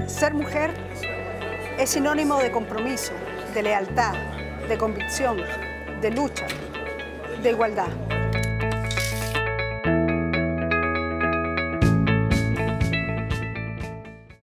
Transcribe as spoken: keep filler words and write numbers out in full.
Ser mujer es sinónimo de compromiso, de lealtad, de convicción, de lucha, de igualdad.